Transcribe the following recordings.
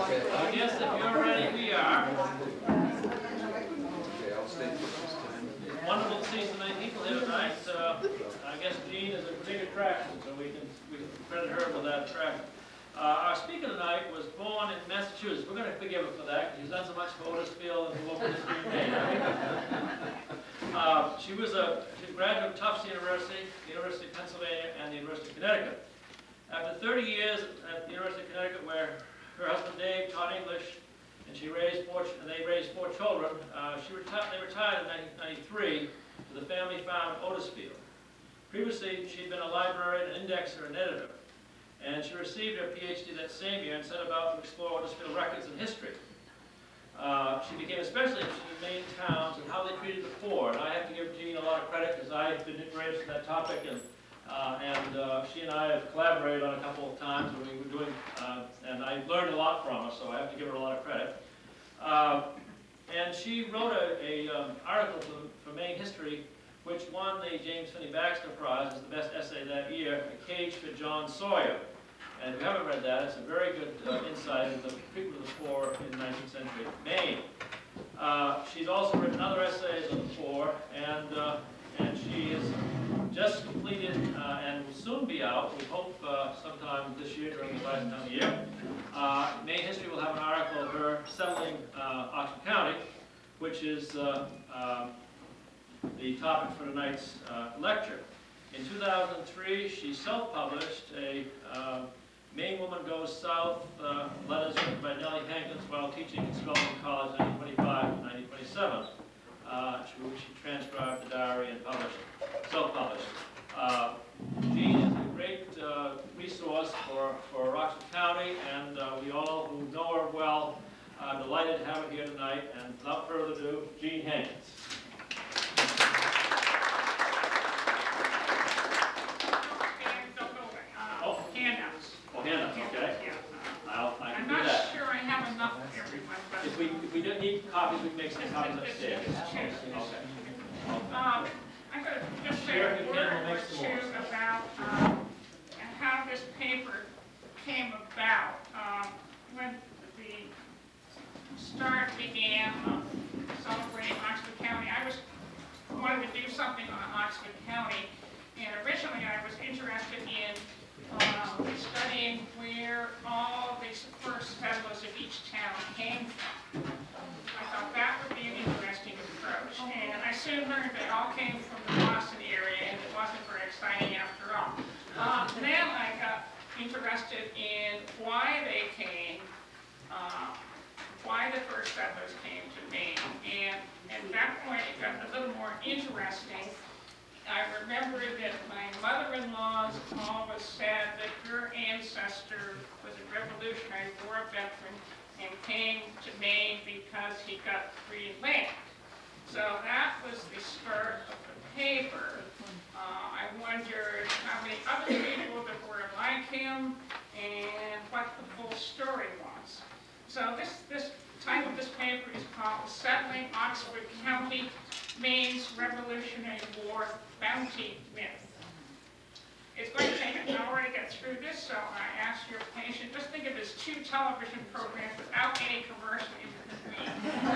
Yes, if you're ready, we are. It's wonderful to see so many people here tonight. I guess Jean is a big attraction, so we can credit her for that attraction. Our speaker tonight was born in Massachusetts. We're going to forgive her for that, because she's done so much for Otisfield and for local history in Maine. She graduate of Tufts University, the University of Pennsylvania, and the University of Connecticut. After 30 years at the University of Connecticut, where her husband Dave taught English, and they raised 4 children, they retired in 1993 to the family farm at Otisfield. Previously, she'd been a librarian, an indexer, and editor. And she received her PhD that same year and set about to explore Otisfield records and history. She became especially interested in Maine towns and how they treated the poor. And I have to give Jean a lot of credit because I've been interested in that topic, and she and I have collaborated on a couple of times when we were doing, and I learned a lot from her, so I have to give her a lot of credit. And she wrote an article for Maine History, which won the James Finney Baxter Prize as the best essay that year, A Cage for John Sawyer. And if you haven't read that, it's a very good insight into the treatment of the poor in 19th century Maine. She's also written other essays on the poor, and she has just completed and will soon be out, we hope sometime this year during the bicentennial year. Maine History will have an article of her settling Oxford County, which is the topic for tonight's lecture. In 2003, she self-published a Maine Woman Goes South, letters written by Hankins while teaching at Spelman College in 1925 and 1927. She transcribed the diary and published, self-published. Jean is a great resource for Oxford County, and we all who know her well are delighted to have her here tonight. And without further ado, Jean Hankins. I'm not sure I have enough for everyone, but if we don't need copies, we can make some copies upstairs. Okay. I'm going to just say a word or two about how this paper came about. When the start began celebrating Oxford County, I wanted to do something on Oxford County, and originally I was interested in studying where all the first settlers of each town came from. I thought that would be an interesting approach, and I soon learned they all came from the Boston area, and it wasn't very exciting after all. Then I got interested in why they came, why the first settlers came to Maine, and at that point it got a little more interesting. I remember that my mother-in-law always said that her ancestor was a Revolutionary War veteran and came to Maine because he got free land. So that was the start of the paper. I wondered how many other people that were like him and what the full story was. So this title of this paper is called Settling Oxford County, Maine's Revolutionary War Bounty Myth. It's going to take an hour to get through this, so I ask your patience. Just think of it as 2 television programs without any commercial in between.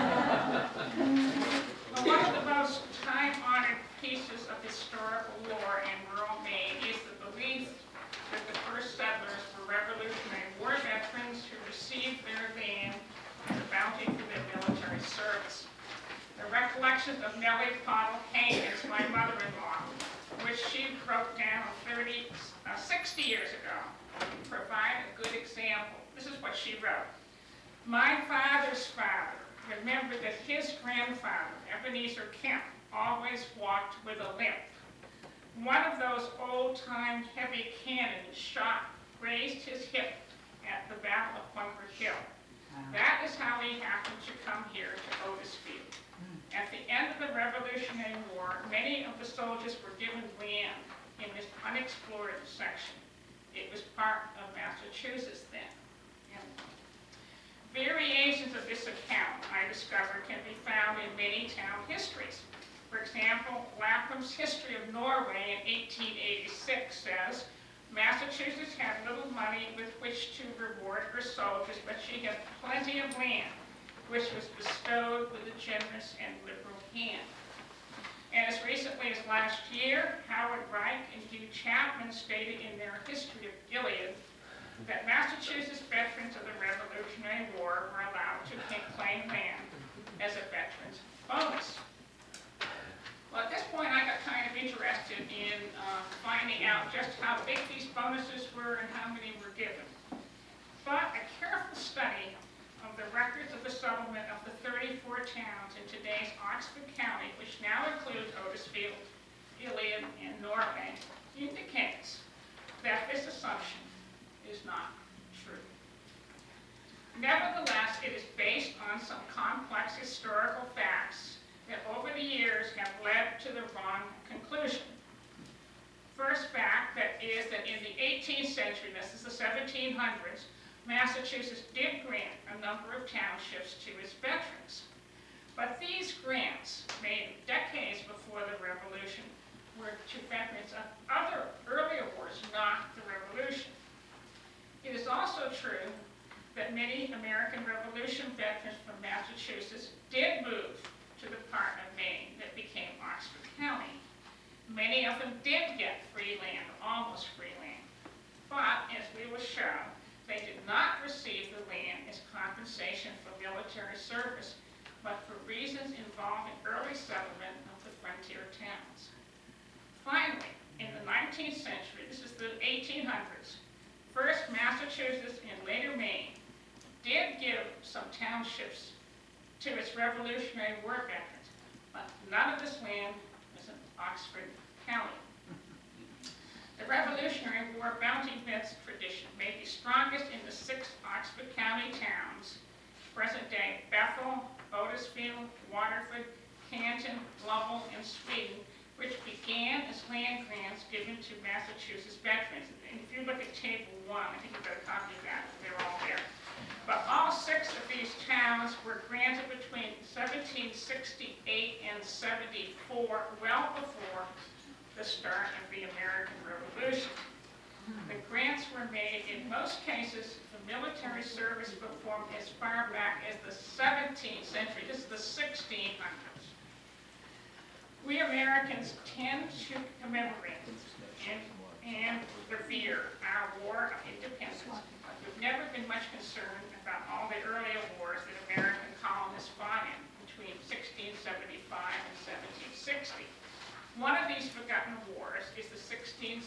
Well, one of the most time-honored pieces of historical lore in rural Maine is the belief that the first settlers were Revolutionary War veterans who received their land as a bounty for their military service. The recollections of Nellie Pottle Hankins, my mother-in-law, which she wrote down 60 years ago, provide a good example. This is what she wrote. My father's father remembered that his grandfather, Ebenezer Kemp, always walked with a limp. One of those old-time heavy cannons grazed his hip at the Battle of Bunker Hill. That is how he happened to come here to Otisfield. At the end of the Revolutionary War, many of the soldiers were given land in this unexplored section. It was part of Massachusetts then. Variations of this account, I discovered, can be found in many town histories. For example, Lapham's History of Norway in 1886 says, Massachusetts had little money with which to reward her soldiers, but she had plenty of land, which was bestowed with a generous and liberal hand. And as recently as last year, Howard Reich and Hugh Chapman stated in their History of Gilead that Massachusetts veterans of the Revolutionary War were allowed to claim land as a veteran's bonus. Well, at this point, I got kind of interested in finding out just how big these bonuses were and how many were given. But a careful study of the records of the settlement of the 34 towns in today's Oxford County, which now includes Otisfield, Gilead, and Norway, indicates that this assumption is not true. Nevertheless, it is based on some complex historical facts that over the years have led to the wrong conclusion. First fact that is that in the 18th century, this is the 1700s, Massachusetts did grant a number of townships to its veterans. But these grants, made decades before the Revolution, were to veterans of other earlier wars, not the Revolution. It is also true that many American Revolution veterans from Massachusetts did move to the part of Maine that became Oxford County. Many of them did get free land, almost free land. But, as we will show, they did not receive the land as compensation for military service, but for reasons involving early settlement of the frontier towns. Finally, in the 19th century, this is the 1800s, first Massachusetts and later Maine did give some townships to its Revolutionary War veterans, but none of this land was in Oxford County. The Revolutionary War bounty myth tradition may be strongest in the 6 Oxford County towns, present-day Bethel, Otisfield, Waterford, Canton, Lovell, and Sweden, which began as land grants given to Massachusetts veterans. And if you look at Table 1, I think you've got a copy of that, they're all there. But all 6 of these towns were granted between 1768 and 74, well before the start of the American Revolution. The grants were made, in most cases, for military service performed as far back as the 17th century. This is the 1600s. We Americans tend to commemorate and revere our War of Independence. We've never been much concerned about all the earlier wars that American colonists fought in between 1675 and 1760. One of these forgotten wars is the 1675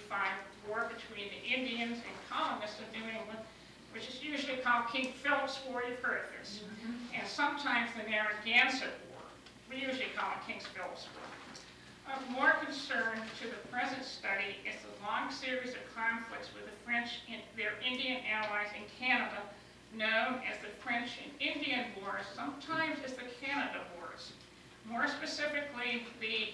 war between the Indians and colonists of New England, which is usually called King Philip's War. You've heard of this. And sometimes the Narragansett War. We usually call it King Philip's War. Of more concern to the present study is the long series of conflicts with the French and their Indian allies in Canada, known as the French and Indian Wars, sometimes as the Canada Wars. More specifically, the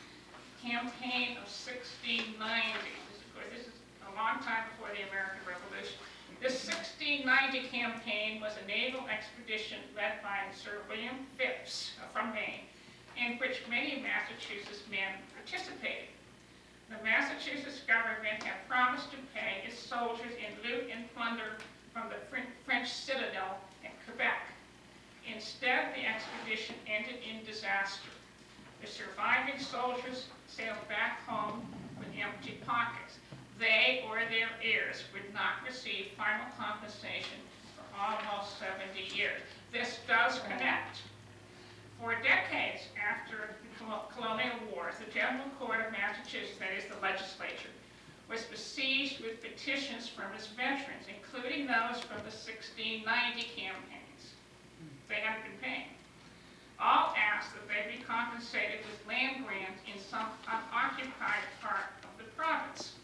campaign of 1690. This is a long time before the American Revolution. This 1690 campaign was a naval expedition led by Sir William Phipps from Maine, in which many Massachusetts men participated. The Massachusetts government had promised to pay its soldiers in loot and plunder from the French citadel at Quebec. Instead, the expedition ended in disaster. The surviving soldiers sailed back home with empty pockets. They or their heirs would not receive final compensation for almost 70 years. This does connect. For decades after the colonial wars, the General Court of Massachusetts, that is the legislature, was besieged with petitions from its veterans, including those from the 1690 campaigns. They hadn't been paying. All asked that they be compensated with land grants in some unoccupied part of the province.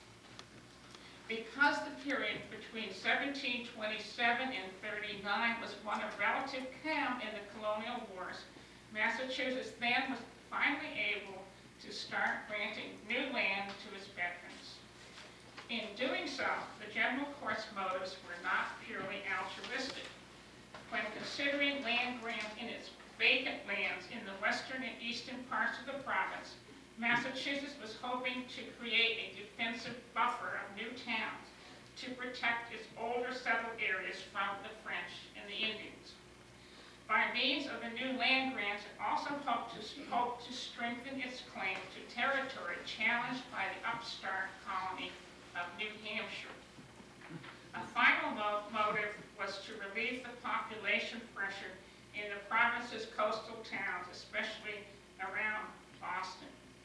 Because the period between 1727 and 39 was one of relative calm in the colonial wars, Massachusetts then was finally able to start granting new land to its veterans. In doing so, the General Court's motives were not purely altruistic. When considering land grants in its vacant lands in the western and eastern parts of the province, Massachusetts was hoping to create a defensive buffer of new towns to protect its older settled areas from the French and the Indians. By means of the new land grants, it also hoped to strengthen its claim to territory challenged by the upstart colony of New Hampshire. A final motive was to relieve the population pressure in the province's coastal towns, especially around Boston.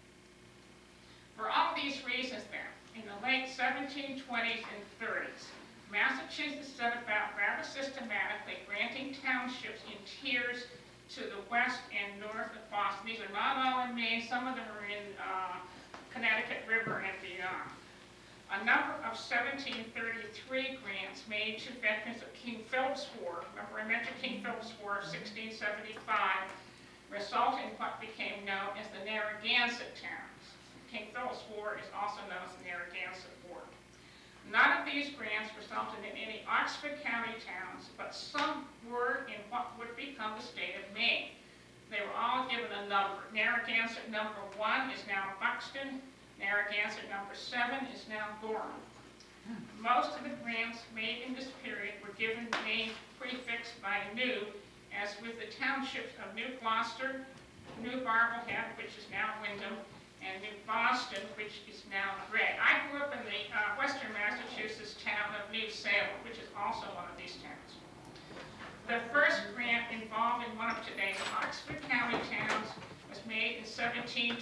For all these reasons then, in the late 1720s and 30s, Massachusetts set about rather systematically granting townships in tiers to the west and north of Boston. These are not all in Maine, some of them are in Connecticut River and beyond. A number of 1733 grants made to veterans of King Philip's War, remember I mentioned King Philip's War of 1675, resulted in what became known as the Narragansett towns. King Philip's War is also known as the Narragansett War. None of these grants resulted in any Oxford County towns, but some were in what would become the state of Maine. They were all given a number. Narragansett number 1 is now Buxton. Narragansett number 7 is now Gorham. Most of the grants made in this period were given names prefixed by new, as with the townships of New Gloucester, New Barblehead, which is now Wyndham, and New Boston, which is now Gray. I grew up in the western Massachusetts town of New Salem, which is also one of these towns. The first grant involved in one of today's Oxford County towns was made in 1727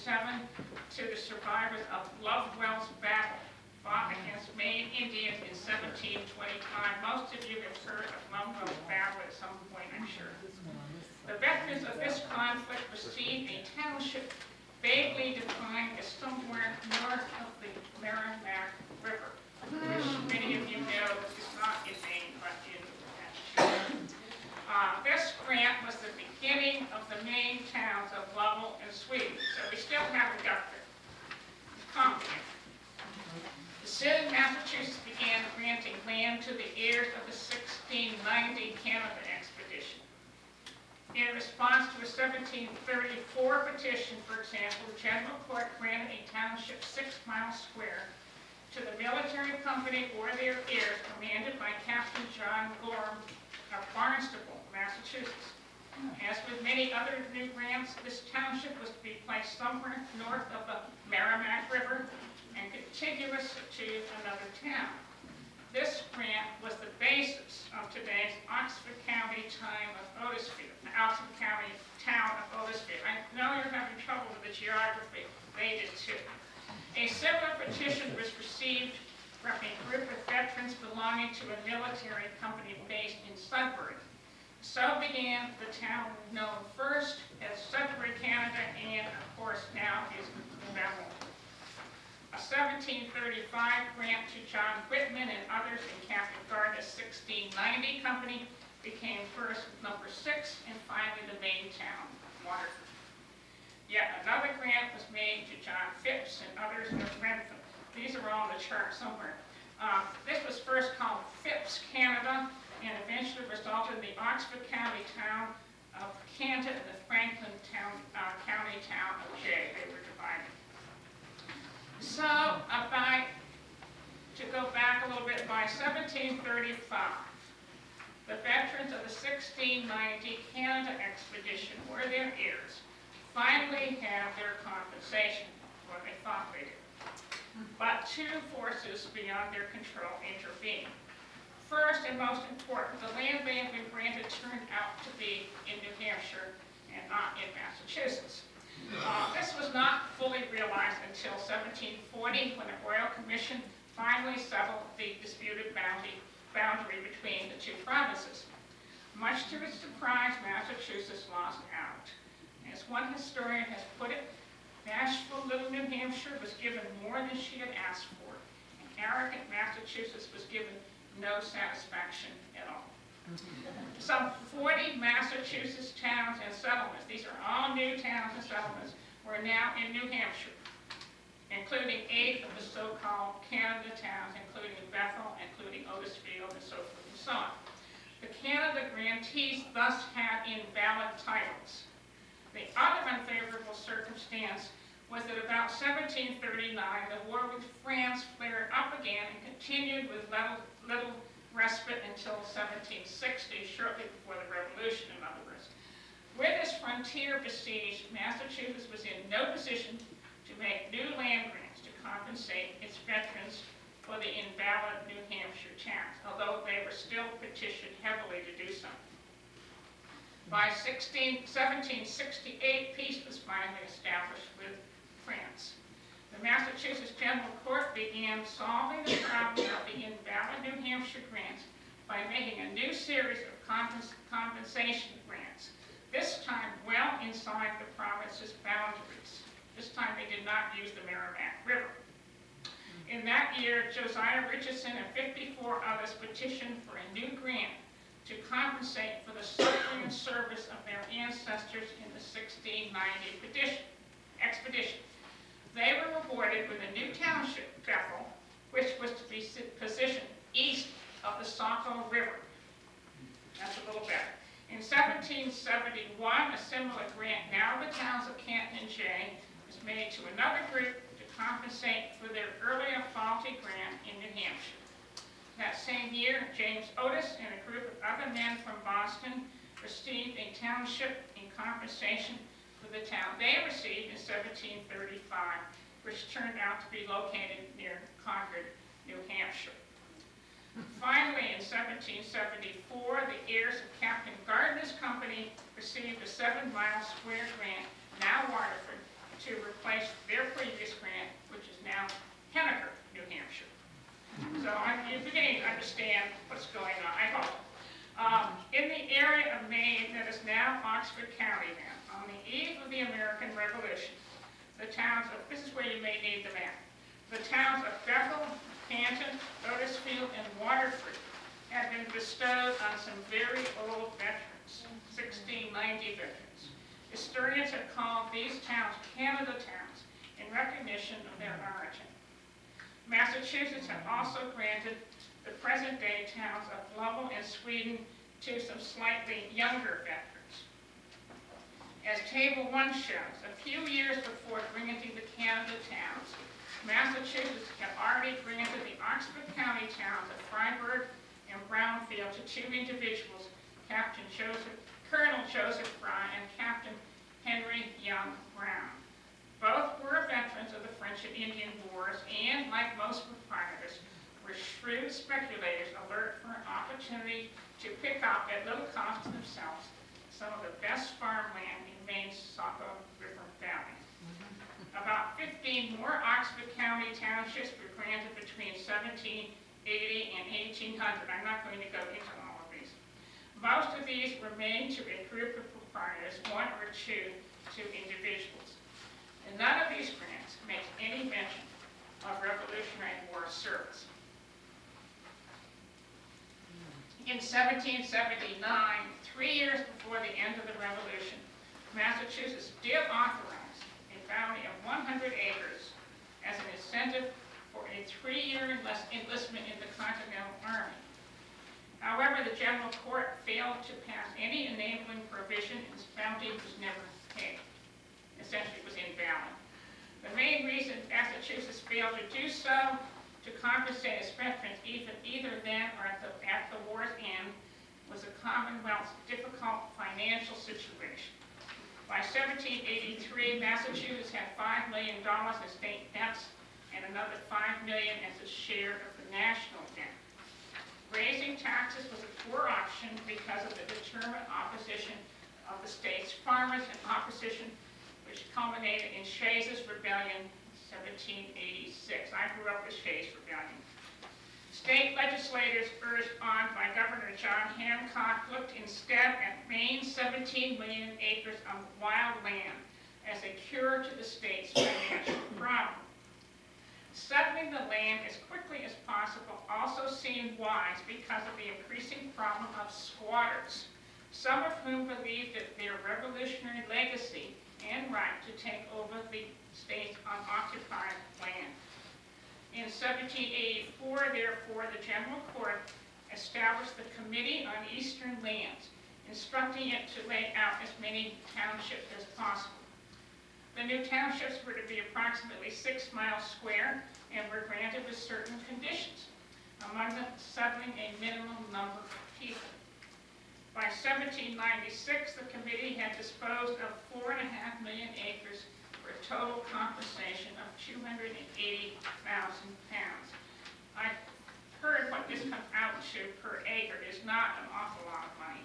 to the survivors of Lovewell's battle, fought against Maine Indians in 1725. Most of you have heard of Lovewell's battle at some point, I'm sure. The veterans of this conflict received a township vaguely defined as somewhere north of the Merrimack River, which many of you know is not in Maine, but in Massachusetts. This grant was the beginning of the main towns of Lovell and Sweden, so we still haven't got there. It's complicated. Soon, Massachusetts began granting land to the heirs of the 1690 Canada expedition. In response to a 1734 petition, for example, the General Court granted a township 6 miles square to the military company or their heirs, commanded by Captain John Gorham of Barnstable, Massachusetts. As with many other new grants, this township was to be placed somewhere north of the Merrimack River and contiguous to another town. This grant was the basis of today's Oxford County town of Otisfield. Oxford County town of Otisfield. I know you're having trouble with the geography. They did too. A similar petition was received from a group of veterans belonging to a military company based in Sudbury. So began the town known first as Sudbury, Canada, and of course now is Bethel. A 1735 grant to John Whitman and others in Captain Gardner's 1690 company became first number 6 and finally the main town, Waterford. Yet another grant was made to John Phipps and others of Rentham. These are all on the chart somewhere. This was first called Phipps, Canada, and eventually resulted in the Oxford County town of Canton and the Franklin County town of Jay. They were divided. So, to go back a little bit, by 1735, the veterans of the 1690 Canada expedition or their heirs finally have their compensation, what they thought they did. But 2 forces beyond their control intervened. First and most important, the land they had been granted turned out to be in New Hampshire and not in Massachusetts. This was not fully realized until 1740, when a royal commission finally settled the disputed boundary between the 2 provinces. Much to its surprise, Massachusetts lost out. As one historian has put it, bashful little New Hampshire was given more than she had asked for, and arrogant Massachusetts was given no satisfaction at all. Some 40 Massachusetts towns and settlements, these are all new towns and settlements, were now in New Hampshire, including 8 of the so-called Canada towns, including Bethel, including Otisfield, and so forth and so on. The Canada grantees thus had invalid titles. The other unfavorable circumstance was that about 1739, the war with France flared up again and continued with little respite until 1760, shortly before the Revolution, in other words. With its frontier besieged, Massachusetts was in no position to make new land grants to compensate its veterans for the invalid New Hampshire towns, although they were still petitioned heavily to do so. By 1768, peace was finally established with France. The Massachusetts General Court began solving the problem of the invalid New Hampshire grants by making a new series of compensation grants, this time well inside the province's boundaries. This time they did not use the Merrimack River. In that year, Josiah Richardson and 54 others petitioned for a new grant to compensate for the suffering and service of their ancestors in the 1690 expedition. They were rewarded with a new township, Bethel, which was to be positioned east of the Saco River. That's a little better. In 1771, a similar grant, now the towns of Canton and Jay, was made to another group to compensate for their earlier faulty grant in New Hampshire. That same year, James Otis and a group of other men from Boston received a township in compensation for the town they received in 1735, which turned out to be located near Concord, New Hampshire. Finally, in 1774, the heirs of Captain Gardner's company received a 7-mile square grant, now Waterford, to replace their previous grant, which is now Henniker, New Hampshire. So you're beginning to understand what's going on, I hope. In the area of Maine that is now Oxford County then, on the eve of the American Revolution, the towns of, this is where you may need the map, the towns of Bethel, Canton, Otisfield, and Waterford had been bestowed on some very old veterans, 1690 veterans. Historians have called these towns Canada towns in recognition of their origin. Massachusetts had also granted the present-day towns of Lovell and Sweden to some slightly younger veterans. As Table 1 shows, a few years before granting the Canada towns, Massachusetts had already granted the Oxford County towns of Freiburg and Brownfield to 2 individuals, Colonel Joseph Fry and Captain Henry Young Brown. Both were veterans of the French and Indian Wars and, like most proprietors, were shrewd speculators alert for an opportunity to pick up at little cost to themselves some of the best farmland in Maine's Saco River Valley. About 15 more Oxford County townships were granted between 1780 and 1800. I'm not going to go into all of these. Most of these were made to a group of proprietors, 1 or 2 to individuals. And none of these grants makes any mention of Revolutionary War service. In 1779, 3 years before the end of the Revolution, Massachusetts did authorize a bounty of 100 acres as an incentive for a 3-year enlistment in the Continental Army. However, the General Court failed to pass any enabling provision and this bounty was never paid. Essentially, it was invalid. The main reason Massachusetts failed to do so to compensate its veterans either then or at the war's end was the Commonwealth's difficult financial situation. By 1783, Massachusetts had $5 million in state debts and another $5 million as its share of the national debt. Raising taxes was a poor option because of the determined opposition of the state's farmers and opposition which culminated in Shays' Rebellion in 1786. I grew up with Shays' Rebellion. State legislators, urged on by Governor John Hancock, looked instead at Maine's 17 million acres of wild land as a cure to the state's financial problem. Settling the land as quickly as possible also seemed wise because of the increasing problem of squatters, some of whom believed that their revolutionary legacy and right to take over the state's unoccupied land. In 1784, therefore, the General Court established the Committee on Eastern Lands, instructing it to lay out as many townships as possible. The new townships were to be approximately 6 miles square and were granted with certain conditions, among them settling a minimum number of people. By 1796, the committee had disposed of 4.5 million acres for a total compensation of £280,000. I heard what this comes out to per acre is not an awful lot of money.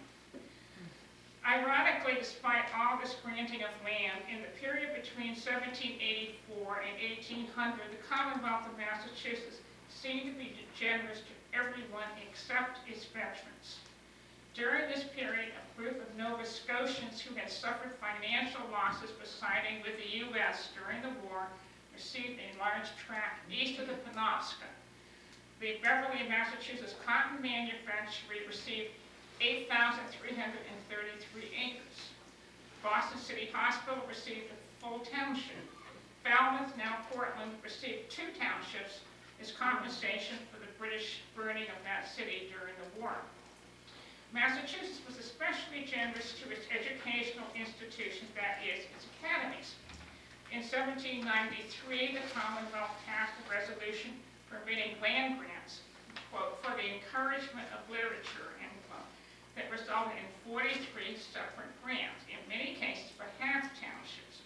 Ironically, despite all this granting of land, in the period between 1784 and 1800, the Commonwealth of Massachusetts seemed to be generous to everyone except its veterans. During this period, a group of Nova Scotians who had suffered financial losses by siding with the U.S. during the war received a large tract east of the Penobscot. The Beverly, Massachusetts Cotton Manufactory received 8,333 acres. Boston City Hospital received a full township. Falmouth, now Portland, received 2 townships as compensation for the British burning of that city during the war. Massachusetts was especially generous to its educational institutions, that is, its academies. In 1793, the Commonwealth passed a resolution permitting land grants, quote, for the encouragement of literature, end quote, that resulted in 43 separate grants, in many cases for half townships.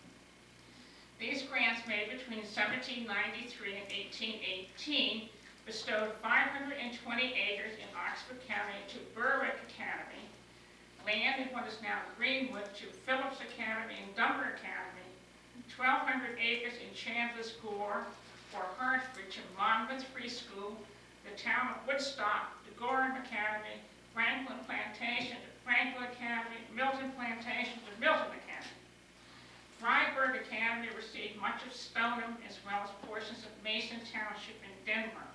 These grants made between 1793 and 1818 bestowed 520 acres in Oxford County to Berwick Academy, land in what is now Greenwood to Phillips Academy and Dumber Academy, 1,200 acres in Chandler's Gore or Hartford to Monmouth Free School, the town of Woodstock to Gorham Academy, Franklin Plantation to Franklin Academy, Milton Plantation to Milton Academy. Freiburg Academy received much of Stoneham as well as portions of Mason Township in Denmark.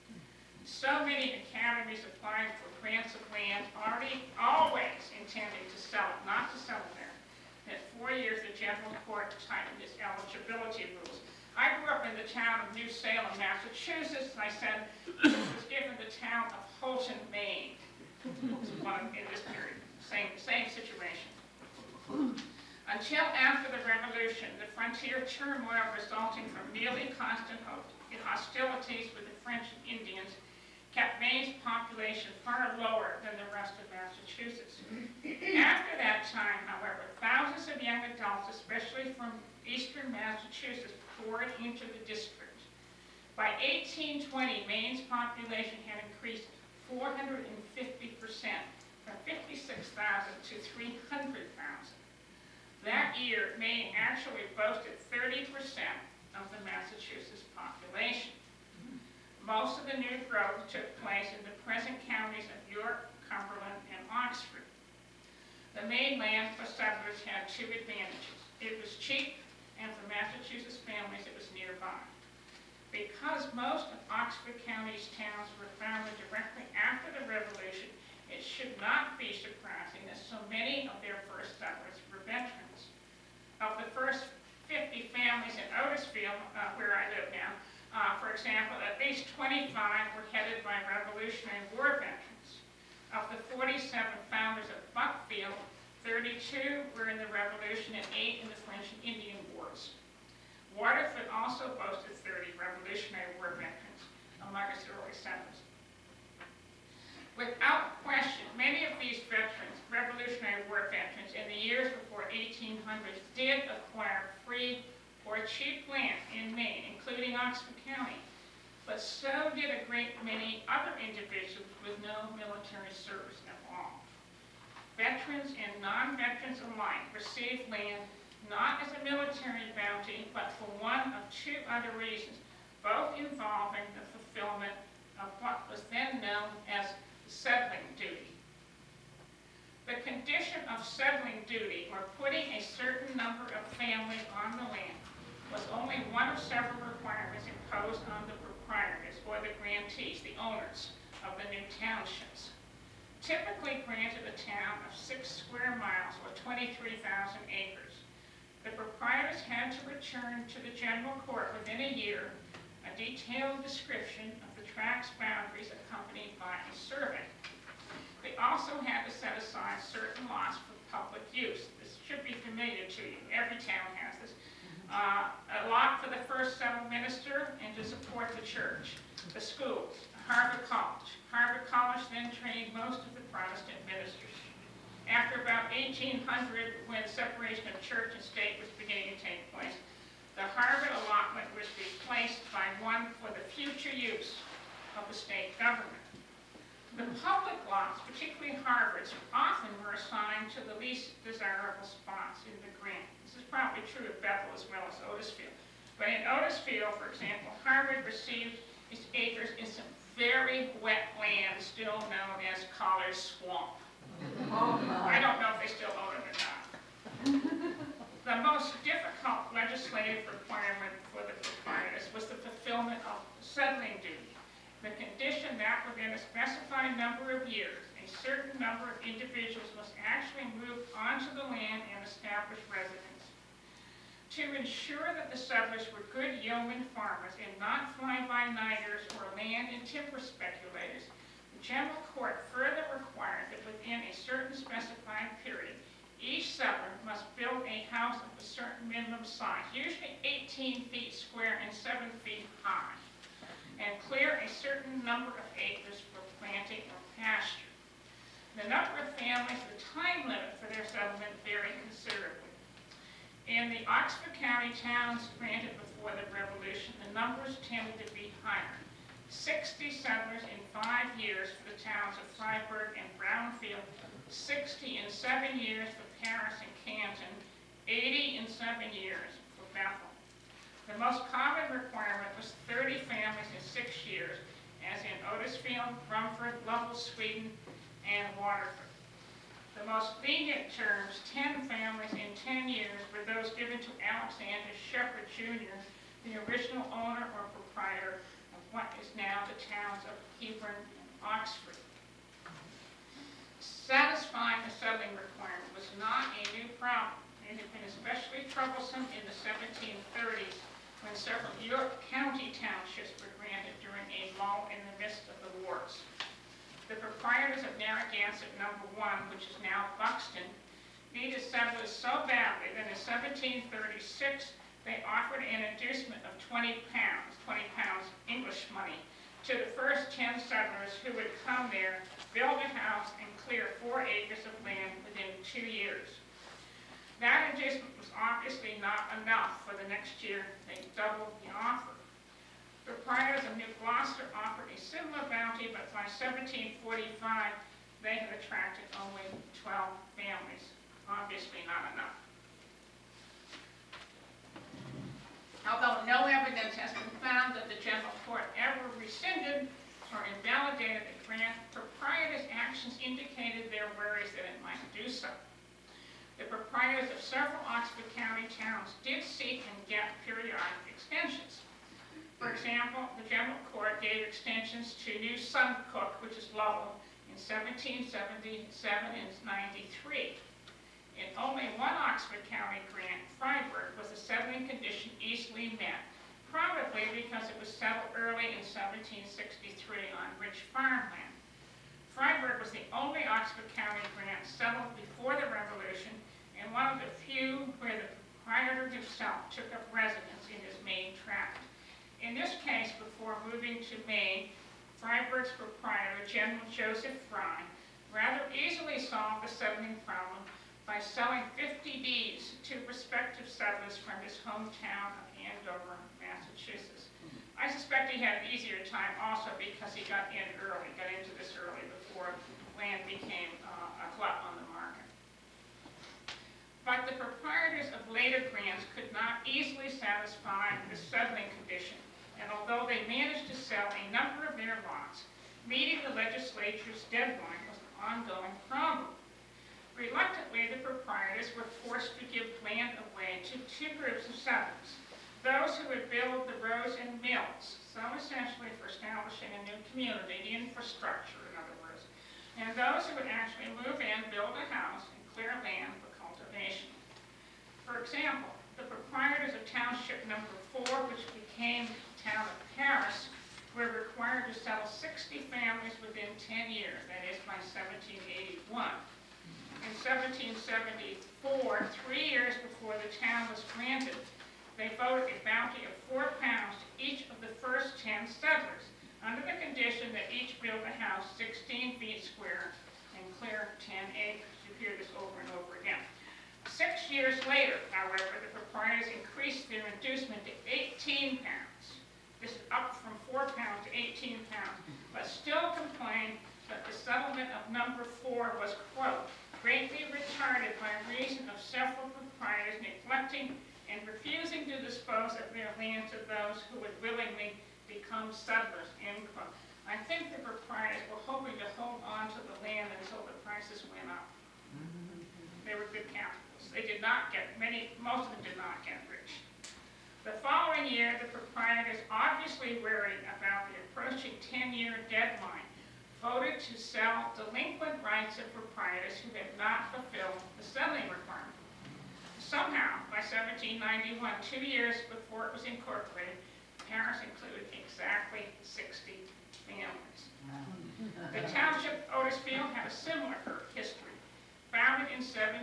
So many academies applied for grants of land always intending to sell it, not to sell it there. In 4 years, the General Court tightened its eligibility rules. I grew up in the town of New Salem, Massachusetts, and I said this was given the town of Holton, Maine. In this period, same situation. Until after the Revolution, the frontier turmoil resulting from nearly constant hostilities with the French and Indians kept Maine's population far lower than the rest of Massachusetts. After that time, however, thousands of young adults, especially from eastern Massachusetts, poured into the district. By 1820, Maine's population had increased 450%, from 56,000 to 300,000. That year, Maine actually boasted 30% of the Massachusetts population. Most of the new growth took place in the present counties of York, Cumberland, and Oxford. The mainland for settlers had 2 advantages. It was cheap, and for Massachusetts families, it was nearby. Because most of Oxford County's towns were founded directly after the Revolution, it should not be surprising that so many of their first settlers were veterans. Of the first 50 families in Otisfield, where I live now, for example, at least 25 were headed by Revolutionary War veterans. Of the 47 founders of Buckfield, 32 were in the Revolution and 8 in the French and Indian Wars. Waterford also boasted 30 Revolutionary War veterans among its early settlers. Without question, many of these veterans, Revolutionary War veterans, in the years before 1800 did acquire free or cheap land in Maine, including Oxford County. But so did a great many other individuals with no military service at all. Veterans and non-veterans alike received land not as a military bounty, but for one of 2 other reasons, both involving the fulfillment of what was then known as settling duty. The condition of settling duty, or putting a certain number of families on the land, was only one of several requirements imposed on the proprietors, or the grantees, the owners of the new townships. Typically granted a town of 6 square miles, or 23,000 acres. The proprietors had to return to the General Court within a year a detailed description of the tract's boundaries accompanied by a survey. They also had to set aside certain lots for public use. This should be familiar to you. Every town has this. a lot for the first settled minister and to support the church, the schools, Harvard College. Harvard College then trained most of the Protestant ministers. After about 1800, when separation of church and state was beginning to take place, the Harvard allotment was replaced by one for the future use of the state government. The public lots, particularly Harvard's, often were assigned to the least desirable spots in the grant. This is probably true of Bethel as well as Otisfield. But in Otisfield, for example, Harvard received its acres in some very wet land, still known as Collar's Swamp. I don't know if they still own it or not. The most difficult legislative requirement for the proprietors was the fulfillment of settling duty. The condition that within a specified number of years, a certain number of individuals must actually move onto the land and establish residence. To ensure that the settlers were good yeoman farmers and not fly-by-nighters or land and timber speculators, the general court further required that within a certain specified period, each settler must build a house of a certain minimum size, usually 18 feet square and 7 feet high, and clear a certain number of acres for planting or pasture. The number of families, the time limit for their settlement varied considerably. In the Oxford County towns granted before the Revolution, the numbers tended to be higher. 60 settlers in 5 years for the towns of Freiburg and Brownfield, 60 in 7 years for Paris and Canton, 80 in 7 years for Bethel. The most common requirement was 30 families in 6 years, as in Otisfield, Rumford, Lovell, Sweden, and Waterford. The most lenient terms, 10 families in 10 years, were those given to Alexander Shepherd, Jr., the original owner or proprietor of what is now the towns of Hebron and Oxford. Satisfying the settling requirement was not a new problem. It had been especially troublesome in the 1730s, when several York County townships were granted during a lull in the midst of the wars. The proprietors of Narragansett No. 1, which is now Buxton, needed settlers so badly that in 1736 they offered an inducement of 20 pounds English money, to the first 10 settlers who would come there, build a house, and clear 4 acres of land within 2 years. That inducement was obviously not enough. For the next year, they doubled the offer. The proprietors of New Gloucester offered a similar bounty, but by 1745, they had attracted only 12 families. Obviously not enough. Although no evidence has been found that the general court ever rescinded or invalidated the grant, proprietors' actions indicated their worries that it might do so. The proprietors of several Oxford County towns did seek and get periodic extensions. For example, the general court gave extensions to New Suncook, which is Lovell, in 1777 and 93. In only one Oxford County grant, Freiburg, was a settling condition easily met, probably because it was settled early in 1763 on rich farmland. Freiburg was the only Oxford County grant settled before the Revolution, and one of the few where the proprietor himself took up residence in his main tract. In this case, before moving to Maine, Freiburg's proprietor, General Joseph Fry, rather easily solved the settling problem by selling 50 deeds to prospective settlers from his hometown of Andover, Massachusetts. I suspect he had an easier time also because he got into this early before land became a glut on the market. But the proprietors of later grants could not easily satisfy the settling condition, and although they managed to sell a number of their lots, meeting the legislature's deadline was an ongoing problem. Reluctantly, the proprietors were forced to give land away to 2 groups of settlers: those who would build the roads and mills, so essentially for establishing a new community, the infrastructure, in other words, and those who would actually move in, build a house, and clear land for cultivation. For example, the proprietors of Township No. 4, which became the town of Paris, were required to settle 60 families within 10 years, that is by 1781. In 1774, 3 years before the town was granted, they voted a bounty of £4 to each of the first 10 settlers, under the condition that each build a house 16 feet square and clear 10 acres. You hear this over and over again. 6 years later, however, the proprietors increased their inducement to £18. This is up from £4 to £18, but still complained that the settlement of number 4 was, quote, greatly retarded by reason of several proprietors neglecting and refusing to dispose of their land to those who would willingly become settlers, end quote. I think the proprietors were hoping to hold on to the land until the prices went up. They were good capitalists. They did not get, most of them did not get rich. The following year, the proprietors, obviously worried about the approaching 10-year deadline, voted to sell delinquent rights of proprietors who had not fulfilled the settling requirement. Somehow, by 1791, 2 years before it was incorporated, Paris included exactly 60 families. The township of Otisfield had a similar history. Founded in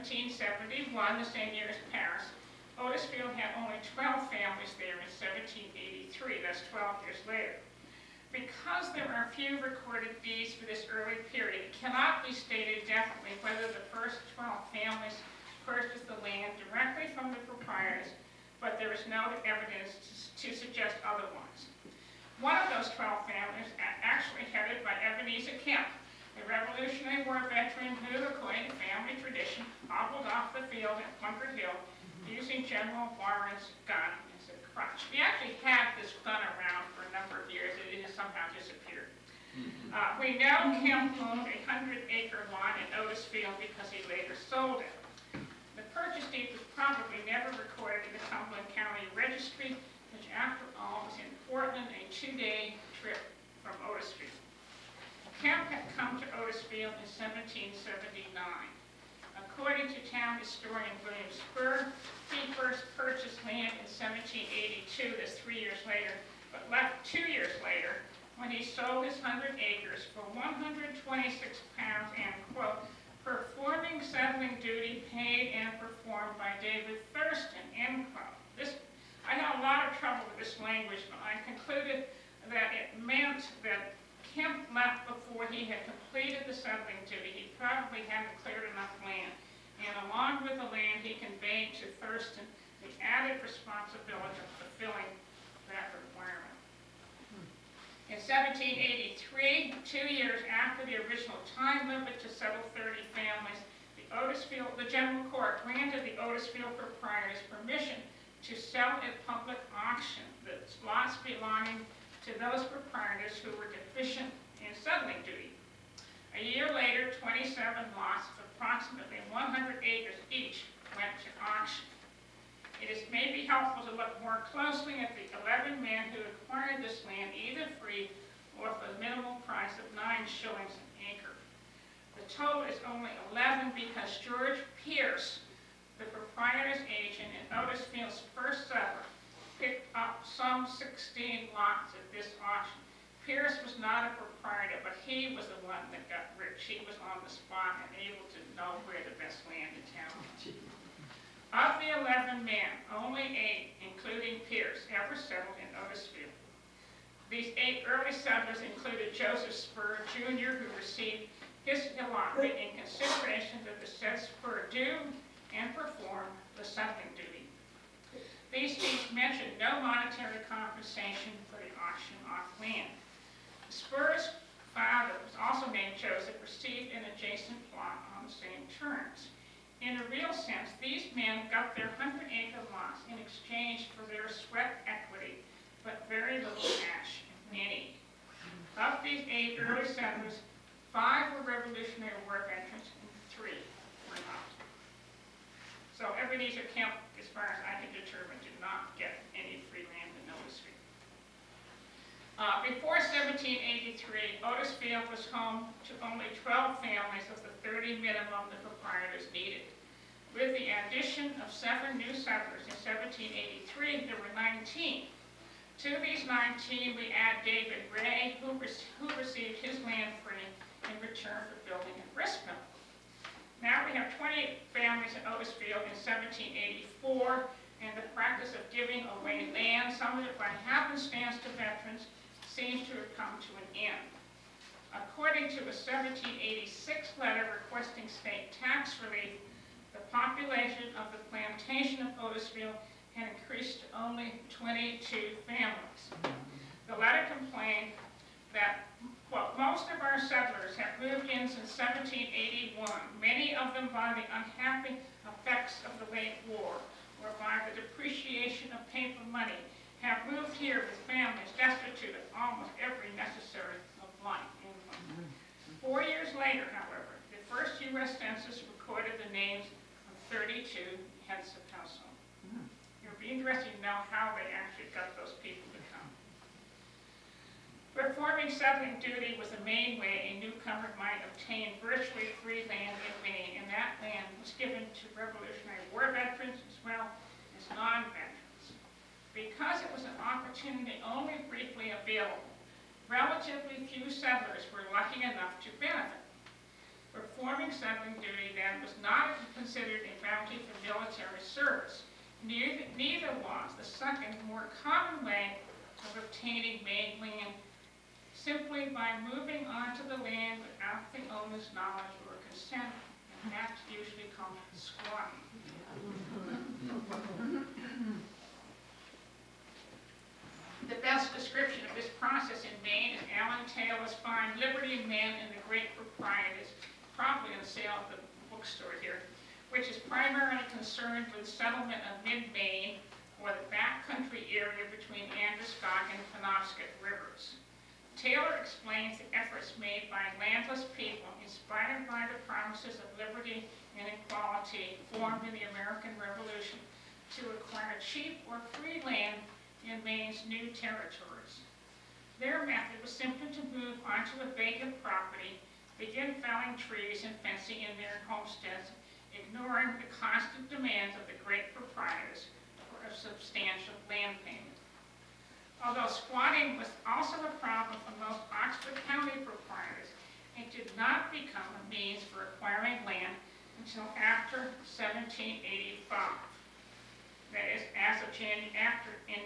1771, the same year as Paris, Otisfield had only 12 families there in 1783, that's 12 years later. Because there are few recorded deeds for this early period, it cannot be stated definitely whether the first 12 families purchased the land directly from the proprietors, but there is no evidence to suggest otherwise. One of those 12 families, actually headed by Ebenezer Kemp, a Revolutionary War veteran who, according to family tradition, hobbled off the field at Bunker Hill using General Warren's gun as a crutch. We actually had this gun around for a number of years. It has somehow disappeared. We know Kemp owned a 100-acre lot in Otisfield because he later sold it. The purchase deed was probably never recorded in the Cumberland County Registry, which after all was in Portland, a 2-day trip from Otisfield. Kemp had come to Otisfield in 1779. According to town historian William Spur, he first purchased land in 1782, that's 3 years later, but left 2 years later when he sold his 100 acres for £126 and, quote, performing settling duty paid and performed by David Thurston, end quote. I had a lot of trouble with this language, but I concluded that it meant that Kemp left before he had completed the settling duty. He probably hadn't cleared enough land. And along with the land, he conveyed to Thurston the added responsibility of fulfilling that requirement. In 1783, 2 years after the original time limit to settle 30 families, the General Court granted the Otisfield proprietors permission to sell at public auction the lots belonging to those proprietors who were deficient in settling duty. A year later, 27 lots of approximately 100 acres each went to auction. It may be helpful to look more closely at the 11 men who acquired this land either free or for the minimal price of 9 shillings an acre. The total is only 11 because George Pierce, the proprietor's agent and Otisfield's first settler, picked up some 16 lots at this auction. Pierce was not a proprietor, but he was the one that got rich. He was on the spot and able to know where the best land in town was. Of the 11 men, only 8, including Pierce, ever settled in Otisfield. These 8 early settlers included Joseph Spur, Jr., who received his allotment in consideration that the said Spur do and perform the settling duty. These deeds mention no monetary compensation for the auction off land. Spur's father, was also named Joseph, received an adjacent plot on the same terms. In a real sense, these men got their 100-acre lots in exchange for their sweat equity, but very little cash, if any. Of these 8 early settlers, 5 were Revolutionary War veterans and 3 were not. So Ebenezer Kemp, as far as I can determine, did not get any free land in Otisfield. Before 1783, Otisfield was home to only 12 families of the 30 minimum the proprietors needed. With the addition of 7 new settlers in 1783, there were 19. To these 19, we add David Ray, who received his land free in return for building a grist mill. Now we have 28 families in Otisfield in 1784. and the practice of giving away land, some of it by happenstance to veterans, seems to have come to an end. According to a 1786 letter requesting state tax relief, the population of the plantation of Otisville had increased to only 22 families. The letter complained that, well, most of our settlers have moved in since 1781, many of them by the unhappy effects of the late war, or by the depreciation of paper money, have moved here with families destitute of almost every necessary of life. 4 years later, however, the first U.S. Census recorded the names of 32 heads of household. It would be interesting to know how they actually got those people to come. Performing settling duty was the main way a newcomer might obtain virtually free land in Maine, and that land was given to Revolutionary War veterans as well as non-veterans. Because it was an opportunity only briefly available, relatively few settlers were lucky enough to benefit. Performing settling duty then was not considered a bounty for military service. Neither was the second, more common way of obtaining Maine land, simply by moving onto the land without the owner's knowledge or consent, and that's usually called squatting. The best description of this process in Maine is Alan Taylor's fine Liberty Man and the Great Proprietors, probably on sale at the bookstore here, which is primarily concerned with the settlement of mid-Maine, or the backcountry area between Androscoggin and Penobscot rivers. Taylor explains the efforts made by landless people, inspired by the promises of liberty and equality formed in the American Revolution, to acquire cheap or free land in Maine's new territories. Their method was simply to move onto a vacant property, begin felling trees and fencing in their homesteads, ignoring the constant demands of the great proprietors for a substantial land payment. Although squatting was also a problem for most Oxford County proprietors, it did not become a means for acquiring land until after 1785. That is, as of after in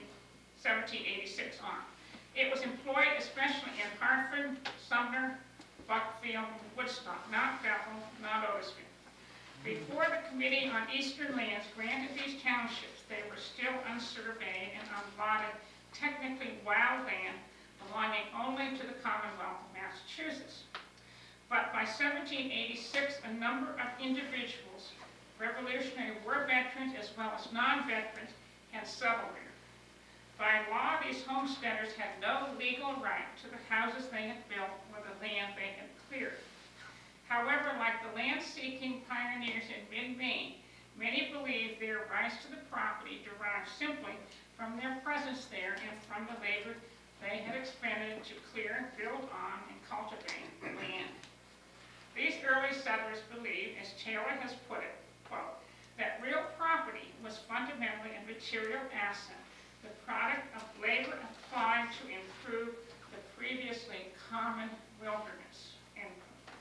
1786 on. It was employed especially in Hartford, Sumner, Buckfield, Woodstock, not Bethel, not Otisville. Before the Committee on Eastern Lands granted these townships, they were still unsurveyed and unplotted, technically wild land belonging only to the Commonwealth of Massachusetts. But by 1786, a number of individuals, Revolutionary War veterans as well as non-veterans, had settled there. By law, these homesteaders had no legal right to the houses they had built or the land they had cleared. However, like the land-seeking pioneers in mid-Maine, many believed their rights to the property derived simply from their presence there and from the labor they had expended to clear, build on, and cultivate the land. These early settlers believed, as Taylor has put it, quote, that real property was fundamentally a material asset, the product of labor applied to improve the previously common wilderness, end quote.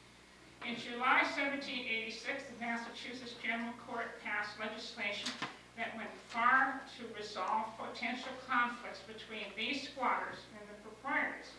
In July 1786, the Massachusetts General Court passed legislation that went far to resolve potential conflicts between these squatters and the proprietors.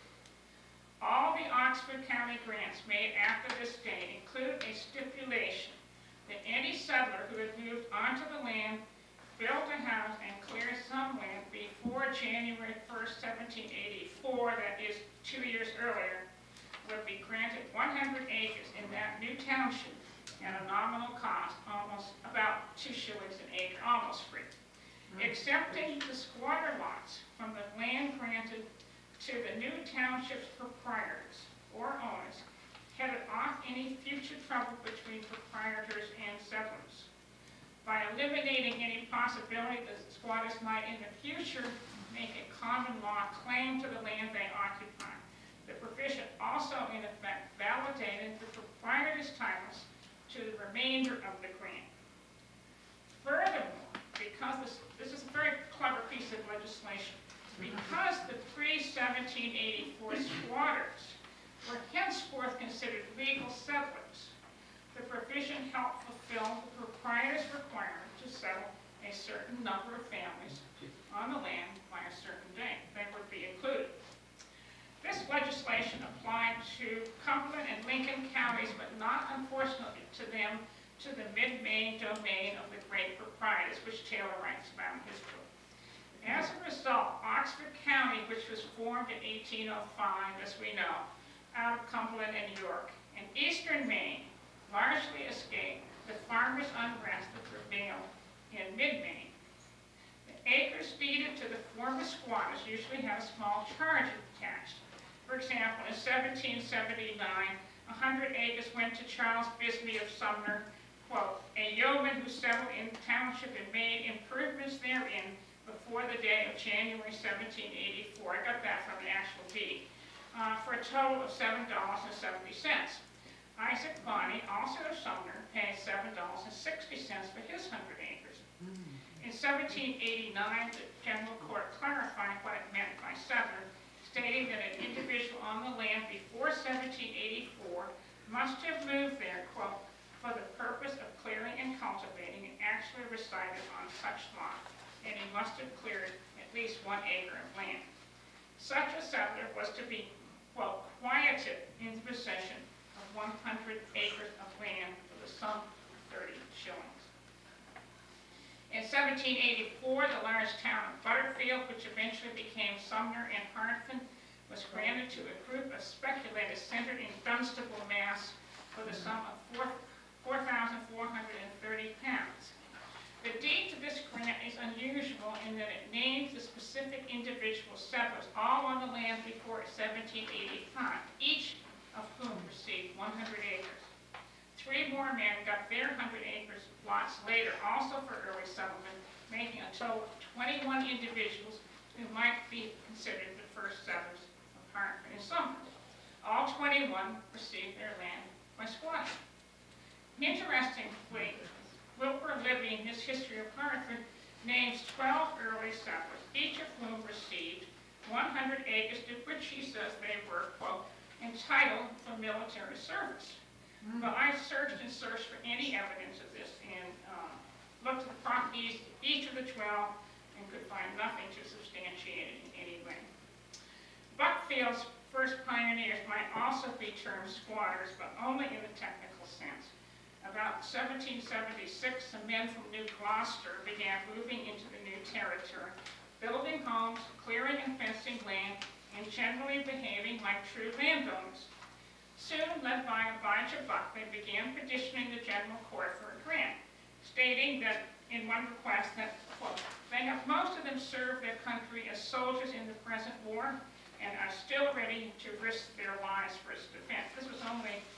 All the Oxford County grants made after this date include a stipulation that any settler who had moved onto the land, built a house, and cleared some land before January 1st, 1784, that is 2 years earlier, would be granted 100 acres in that new township at a nominal cost, almost about 2 shillings an acre, almost free. Accepting the squatter lots from the land granted to the new township's proprietors or owners headed off any future trouble between proprietors and settlers. By eliminating any possibility that squatters might in the future make a common law claim to the land they occupy, the provision also in effect validated the proprietor's titles to the remainder of the grant. Furthermore, because this is a very clever piece of legislation, because the pre-1784 squatters were henceforth considered legal settlers, the provision helped fulfill the proprietor's requirement to settle a certain number of families on the land by a certain date. They would be included. This legislation applied to Cumberland and Lincoln counties, but not, unfortunately, to them, to the mid-Maine domain of the great proprietors, which Taylor writes about in his book. As a result, Oxford County, which was formed in 1805, as we know, out of Cumberland and York, and eastern Maine, largely escaped the farmers' unrest that prevailed in mid-Maine. The acres deeded to the former squatters usually have a small charge attached. For example, in 1779, 100 acres went to Charles Bisbee of Sumner, quote, a yeoman who settled in the township and made improvements therein before the day of January 1784. I got that from the actual deed, for a total of $7.70. Isaac Bonney, also of Sumner, paid $7.60 for his 100 acres. In 1789, the General Court clarified what it meant by settler, stating that an individual on the land before 1784 must have moved there, quote, for the purpose of clearing and cultivating and actually resided on such lot, and he must have cleared at least 1 acre of land. Such a settler was to be, quote, quieted into possession of 100 acres of land for the sum of 30 shillings. In 1784, the large town of Butterfield, which eventually became Sumner and Hartford, was granted to a group of speculators centered in Dunstable, Mass, for the sum of £4,430. The deed to this grant is unusual in that it names the specific individual settlers all on the land before 1785, each of whom received 100 acres. 3 more men got their 100 acres lots later, also for early settlement, making a total of 21 individuals who might be considered the first settlers of Hartford and Sumner. All 21 received their land by squatting. Interestingly, Wilbur Libby, in his History of Hartford, names 12 early settlers, each of whom received 100 acres, to which he says they were, quote, entitled for military service. But I searched and searched for any evidence of this and looked at the properties, each of the 12, and could find nothing to substantiate it in any way. Buckfield's first pioneers might also be termed squatters, but only in the technical sense. About 1776, some men from New Gloucester began moving into the new territory, building homes, clearing and fencing land, and generally behaving like true landowners. Soon, led by Abijah Buck, they began petitioning the General Court for a grant, stating that in one request that, quote, they have most of them served their country as soldiers in the present war and are still ready to risk their lives for its defense. This is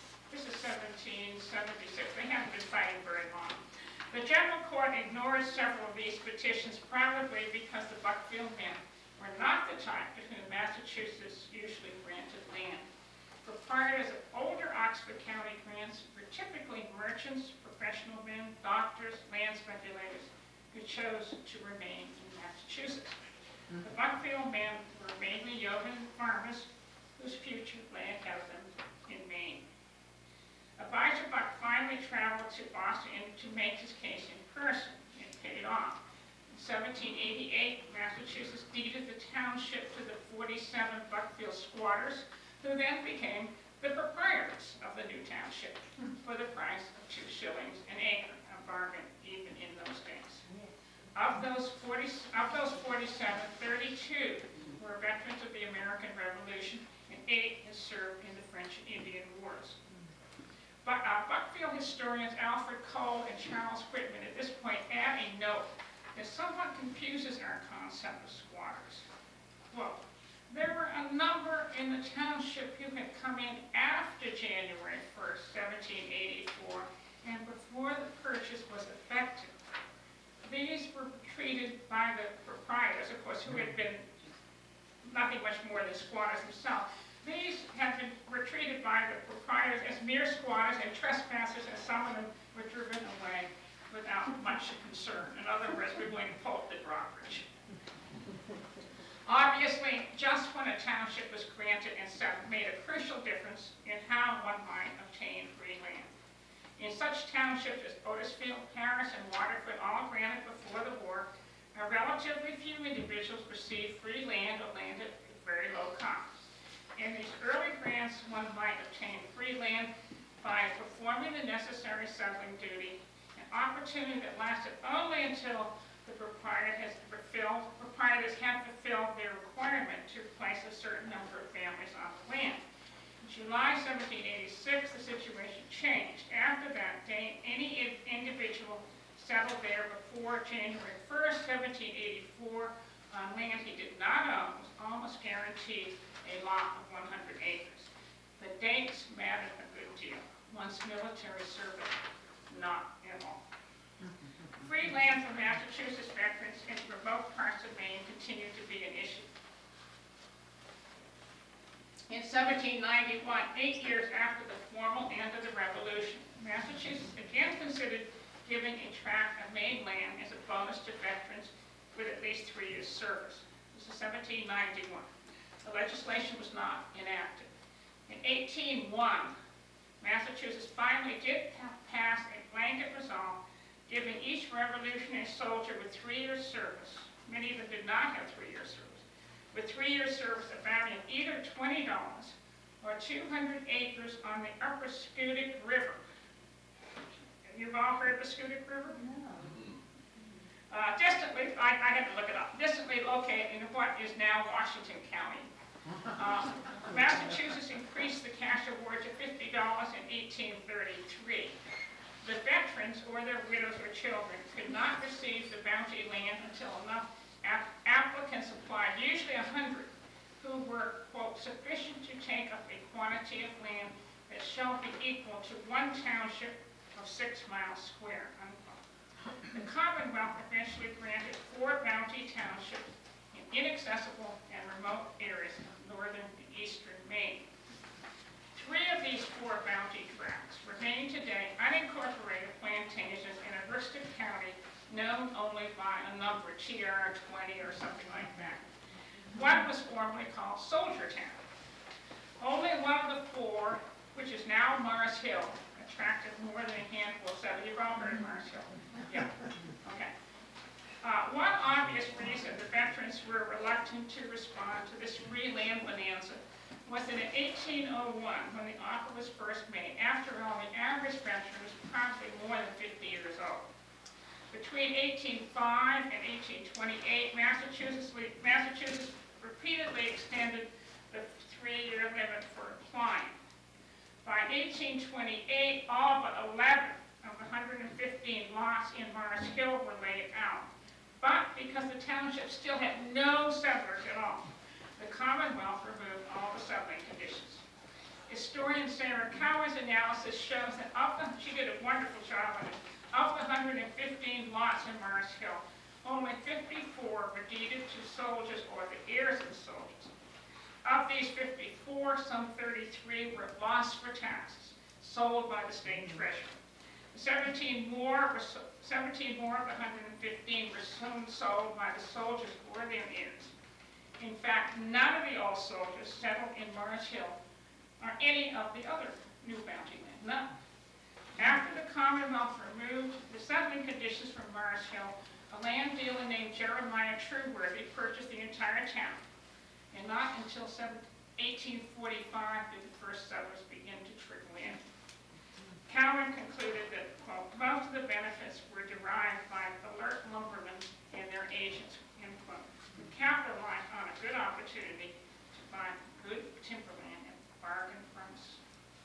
1776. They haven't been fighting very long. The General Court ignored several of these petitions, probably because the Buckfield men were not the type to whom Massachusetts usually granted land. Proprietors of older Oxford County grants were typically merchants, professional men, doctors, land speculators who chose to remain in Massachusetts. The Buckfield men were mainly yeoman farmers whose future lay ahead of them in Maine. Abijah Buck finally traveled to Boston to make his case in person, and paid off. In 1788, Massachusetts deeded the township to the 47 Buckfield squatters, who then became the proprietors of the new township for the price of 2 shillings an acre, a bargain even in those days. Of those 47, 32 were veterans of the American Revolution, and 8 had served in the French and Indian Wars. But Buckfield historians Alfred Cole and Charles Whitman at this point add a note that somewhat confuses our concept of squatters. Quote, there were a number in the township who had come in after January 1st, 1784, and before the purchase was effective. These were treated by the proprietors, of course, who had been nothing much more than squatters themselves. These were treated by the proprietors as mere squatters and trespassers, and some of them were driven away without much concern. In other words, we're going to pull up the drawbridge. Obviously, just when a township was granted and settled made a crucial difference in how one might obtain free land. In such townships as Otisfield, Harris, and Waterford, all granted before the war, relatively few individuals received free land or land at very low cost. In these early grants, one might obtain free land by performing the necessary settling duty, an opportunity that lasted only until the proprietors had fulfilled their requirement to place a certain number of families on the land. In July 1786, the situation changed. After that date, any individual settled there before January 1st, 1784, on land he did not own was almost guaranteed a lot of 100 acres. The dates mattered a good deal. Once military service, not at all. Free land for Massachusetts veterans in remote parts of Maine continued to be an issue. In 1791, 8 years after the formal end of the Revolution, Massachusetts again considered giving a tract of Maine land as a bonus to veterans with at least 3 years' service. This is 1791. The legislation was not enacted. In 1801, Massachusetts finally did pass a blanket resolve giving each revolutionary soldier with 3 years' service, many of them did not have 3 years' service, with 3 years' service a bounty of either $20 or 200 acres on the upper Scudic River. You've all heard of the Scudic River? No. Distantly, I had to look it up, distantly located in what is now Washington County. Massachusetts increased the cash award to $50 in 1833. The veterans or their widows or children could not receive the bounty land until enough applicants applied, usually 100, who were, quote, sufficient to take up a quantity of land that shall be equal to one township of 6 miles square, unquote. The Commonwealth eventually granted 4 bounty townships in inaccessible and remote areas of northern and eastern Maine. 3 of these 4 bounty tracts remain today unincorporated plantations in a Worcester County known only by a number, TR 20 or something like that. One was formerly called Soldier Town. Only one of the 4, which is now Mars Hill, attracted more than a handful of settlers. You've all heard of Mars Hill? Yeah, okay. One obvious reason the veterans were reluctant to respond to this free land bonanza was that in 1801, when the offer was first made, after all, the average veteran was probably more than 50 years old. Between 1805 and 1828, Massachusetts repeatedly extended the 3-year limit for applying. By 1828, all but 11 of the 115 lots in Mars Hill were laid out. But because the township still had no settlers at all, the Commonwealth removed all the settling conditions. Historian Sarah Cowan's analysis shows that she did a wonderful job on it. Of the 115 lots in Mars Hill, only 54 were deeded to soldiers or the heirs of the soldiers. Of these 54, some 33 were lost for taxes, sold by the state treasurer. 17 more of the 115 were soon sold by the soldiers or their heirs. In fact, none of the old soldiers settled in Mars Hill or any of the other new bounty men, none. After the Commonwealth removed the settling conditions from Mars Hill, a land dealer named Jeremiah Trueworthy purchased the entire town. And not until 1845 did the first settlers begin to trickle in. Cowan concluded that, quote, most of the benefits were derived by alert lumbermen and their agents, end quote, who capitalized on a good opportunity to buy good timberland at bargain price.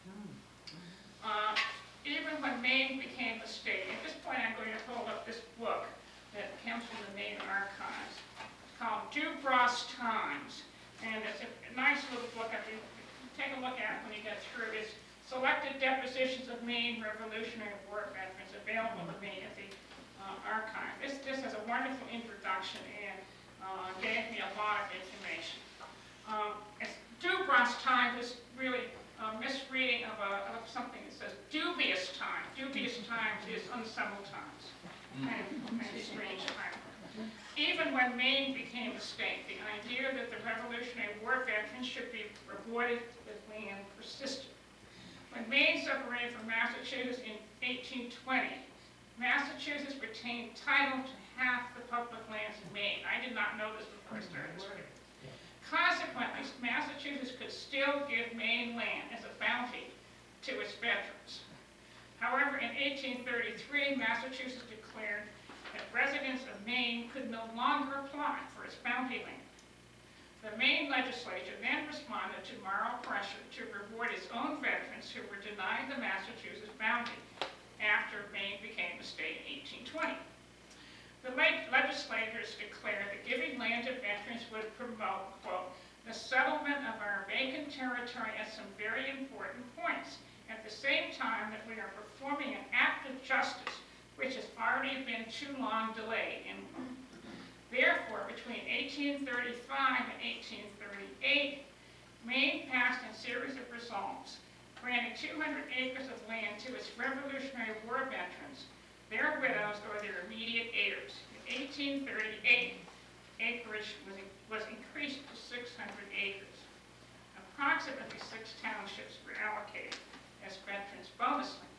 Even when Maine became a state, at this point I'm going to hold up this book that comes from the Maine Archives. It's called Dubras Times, and it's a nice little book. Take a look at it when you get through. It's selected depositions of Maine Revolutionary War veterans available to me at the archive. This has a wonderful introduction and gave me a lot of information. Dubras Times is really misreading of something that says dubious times. Dubious times is unsettled times. And strange times. Even when Maine became a state, the idea that the Revolutionary War veterans should be rewarded with land persisted. When Maine separated from Massachusetts in 1820, Massachusetts retained title to half the public lands in Maine. I did not know this before I started this video. Consequently, Massachusetts could still give Maine land as a bounty to its veterans. However, in 1833, Massachusetts declared that residents of Maine could no longer apply for its bounty land. The Maine legislature then responded to moral pressure to reward its own veterans who were denied the Massachusetts bounty after Maine became a state in 1820. The legislators declared that giving land to veterans would promote, quote, the settlement of our vacant territory at some very important points, at the same time that we are performing an act of justice which has already been too long delayed. Therefore, between 1835 and 1838, Maine passed a series of resolves granting 200 acres of land to its Revolutionary War veterans, their widows, or their immediate heirs. In 1838, acreage was increased to 600 acres. Approximately 6 townships were allocated as veterans' bonus land.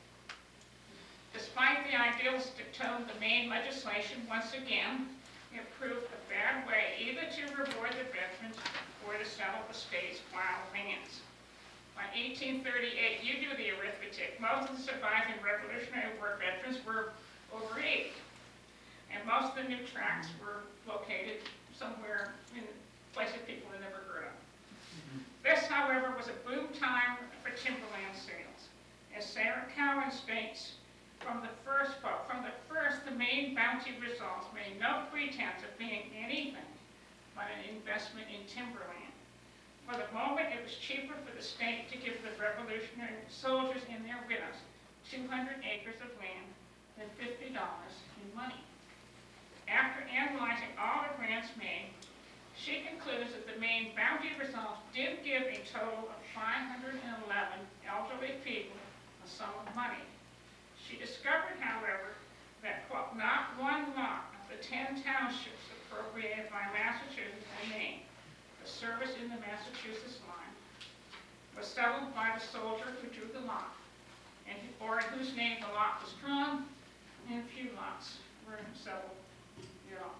Despite the idealistic tone of the Maine legislation, once again, it proved a bad way either to reward the veterans or to settle the state's wild lands. By 1838, you do the arithmetic, most of the surviving Revolutionary War veterans were over 80. And most of the new tracts were located somewhere in places people had never heard of. This, however, was a boom time for timberland sales. As Sarah Cowan states, from the first, the Maine bounty results made no pretense of being anything but an investment in timberland. For the moment, it was cheaper for the state to give the Revolutionary soldiers and their widows 200 acres of land than $50 in money. After analyzing all the grants made, she concludes that the Maine bounty results did give a total of 511 elderly people a sum of money. She discovered, however, that, quote, not one lot of the 10 townships appropriated by Massachusetts and Maine for service in the Massachusetts line was settled by the soldier who drew the lot, or in whose name the lot was drawn, and few lots were settled at all.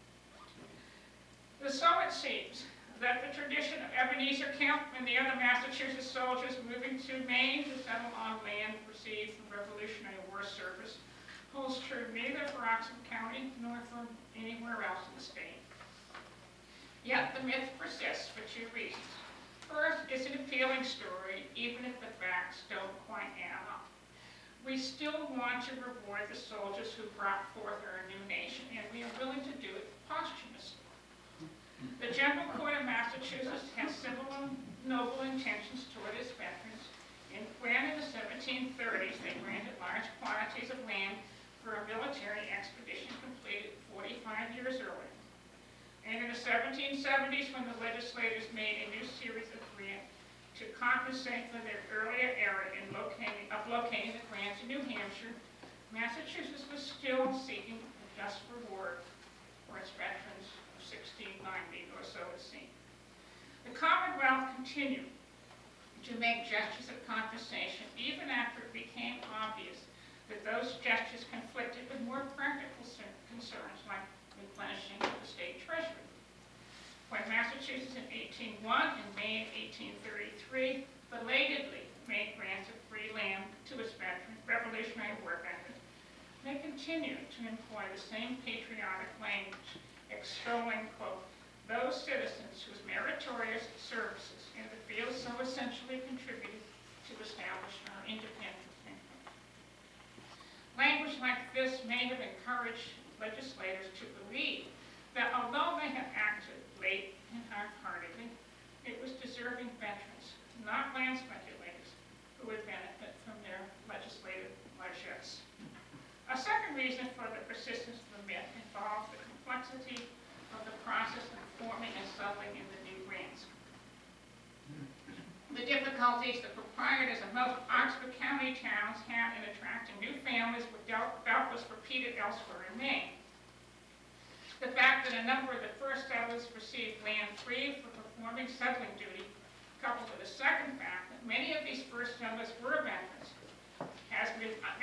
So it seems that the tradition of Ebenezer Kemp and the other Massachusetts soldiers moving to Maine to settle on land received from Revolutionary War service holds true neither for Oxford County nor for anywhere else in the state. Yet the myth persists for 2 reasons. First, it's an appealing story, even if the facts don't quite add up. We still want to reward the soldiers who brought forth our new nation, and we are willing to do it posthumously. The General Court of Massachusetts has similar noble intentions toward its veterans, and when in the 1730s they granted large quantities of land for a military expedition completed 45 years earlier. And in the 1770s, when the legislators made a new series of grants to compensate for their earlier error in locating the grants in New Hampshire, Massachusetts was still seeking a just reward for its veterans of 1690, or so it seemed. The Commonwealth continued to make gestures of compensation even after it became obvious that those gestures conflicted with more practical concerns like replenishing the state treasury. When Massachusetts in 1801 and Maine in 1833 belatedly made grants of free land to its Revolutionary War veterans, they continued to employ the same patriotic language, extolling, quote, those citizens whose meritorious services in the field so essentially contributed to establish our independent kingdom. Language like this may have encouraged legislators to believe that although they had acted late and half-heartedly, it was deserving veterans, not land speculators, who would benefit from their legislative largesse. A second reason for the persistence of the myth involves the complexity of the process of forming and settling in the new grants. The difficulties the proprietors of most Oxford County towns had in attracting new families were doubtless repeated elsewhere in Maine. The fact that a number of the first settlers received land free for performing settling duty, coupled with the second fact that many of these first settlers were veterans, has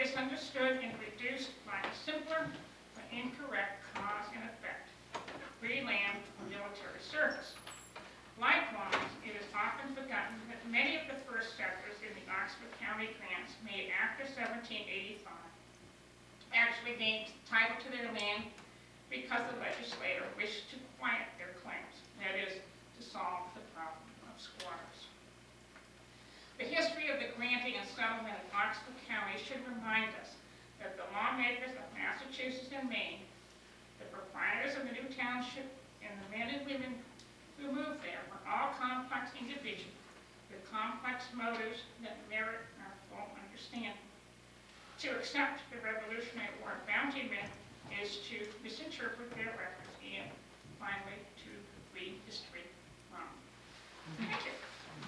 understood and reduced by a simpler but incorrect cause and effect: free land for military service. Likewise, it is often forgotten that many of the first settlers in the Oxford County grants made after 1785 actually gained title to their land because the legislator wished to quiet their claims, that is, to solve the problem of squatters. The history of the granting and settlement of Oxford County should remind us that the lawmakers of Massachusetts and Maine, the proprietors of the new township, and the men and women who moved there were all complex individuals with complex motives that merit our full understanding. To accept the Revolutionary War bounty men is to misinterpret their records and, finally, to read history wrong. Thank you.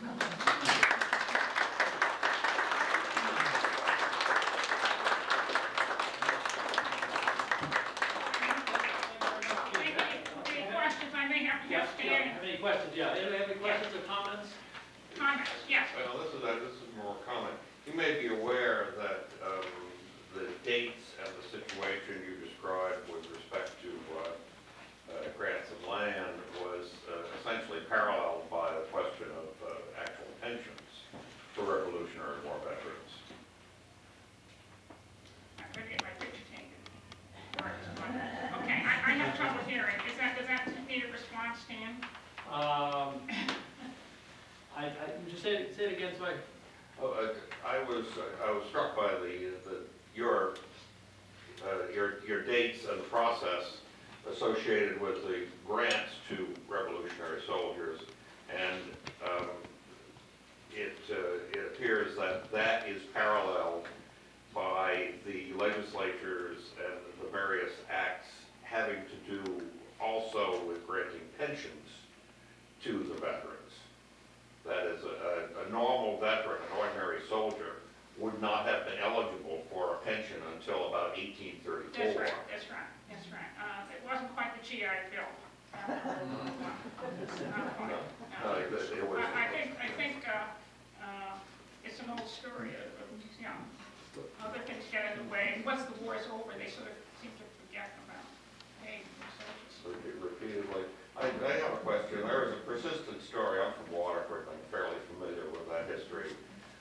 Any questions I may have? Yes, Dan? Have any questions? Yeah. Anybody have any questions or comments? Comments? Yes. Well, this is more comment. You may be aware that the dates and the situation you described with respect to grants of land was essentially paralleled by the question of actual pensions for Revolutionary War veterans. I could get my picture taken. Okay, I have trouble hearing. Does that need a response, Dan? Just say it again, so I was struck by your dates and the process associated with the grants to revolutionary soldiers, and it appears that is paralleled by the legislatures and the various acts having to do also with granting pensions to the veterans. That is, a normal veteran, an ordinary soldier, would not have been eligible for a pension until about 1834. That's right, that's right, that's right. It wasn't quite the GI Bill. I think it's an old story. Other things get in the way. And once the war is over, they sort of seem to forget about paying soldiers. Repeatedly. I have a question. There is a persistent story. I'm from Waterford. I'm fairly familiar with that history.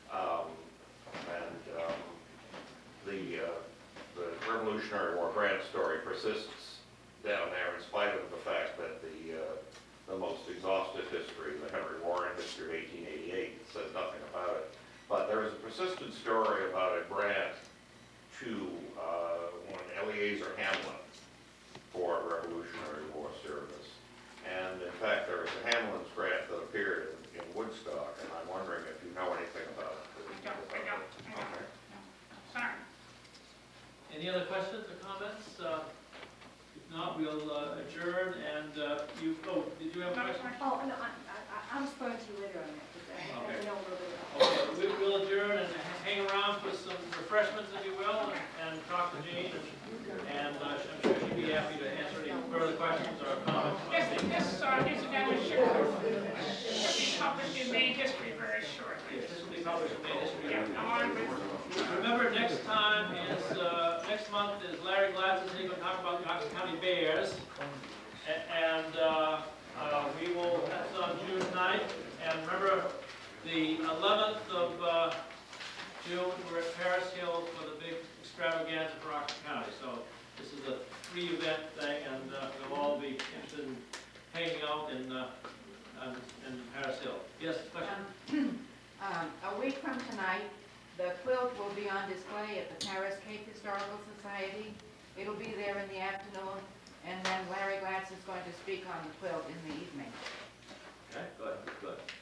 The Revolutionary War grant story persists down there in spite of the fact that the most exhaustive history, the Henry Warren history of 1888, says nothing about it. But there is a persistent story about a grant to one Eleazar Hamlin for Revolutionary War service. And in fact, there is a Hamlin's grant that appeared in Woodstock, and I'm wondering if you know anything about it. I don't. Okay. Sorry. Any other questions or comments? If not, we'll adjourn. And did you have a question? Oh, no, I'll respond to you later on that, because I know a little bit about it. Okay, we'll adjourn and hang around for some refreshments, if you will, and talk to Jean, and I'm sure she'd be happy to answer any further questions or comments. This incidentally should be published in Maine History very shortly. This will be published in Maine History. Along with Remember, next month is Larry Gladson's going to talk about the Oxford County Bears, and we will, that's on June 9th, and remember, the 11th of June, we're at Paris Hill for the big extravaganza for Oxford County. So this is a free-event thing, and we'll all be interested in hanging out in Paris Hill. Yes, question? A week from tonight, the quilt will be on display at the Paris Cape Historical Society. It'll be there in the afternoon, and then Larry Gladson is going to speak on the quilt in the evening. Okay, good.